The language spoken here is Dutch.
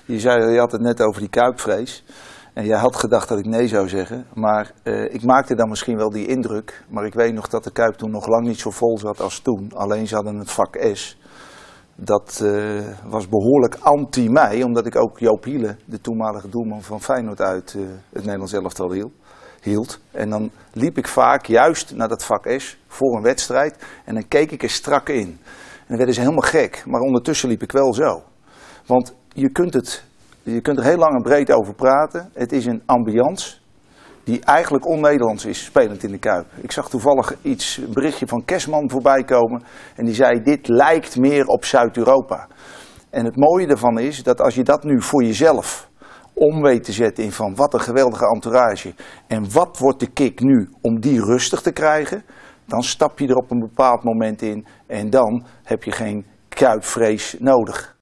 Je had het net over die kuipvrees. En jij had gedacht dat ik nee zou zeggen. Maar ik maakte dan misschien wel die indruk. Maar ik weet nog dat de Kuip toen nog lang niet zo vol zat als toen. Alleen ze hadden het vak S. Dat was behoorlijk anti-mij. Omdat ik ook Joop Hiele, de toenmalige doelman van Feyenoord, uit het Nederlands elftal hield. En dan liep ik vaak juist naar dat vak S voor een wedstrijd. En dan keek ik er strak in. En dan werden ze helemaal gek. Maar ondertussen liep ik wel zo. Want je kunt er heel lang en breed over praten. Het is een ambiance die eigenlijk on-Nederlands is, spelend in de Kuip. Ik zag toevallig een berichtje van Kersman voorbij komen. En die zei, dit lijkt meer op Zuid-Europa. En het mooie ervan is dat als je dat nu voor jezelf om weet te zetten in van wat een geweldige entourage. En wat wordt de kick nu om die rustig te krijgen. Dan stap je er op een bepaald moment in en dan heb je geen Kuipvrees nodig.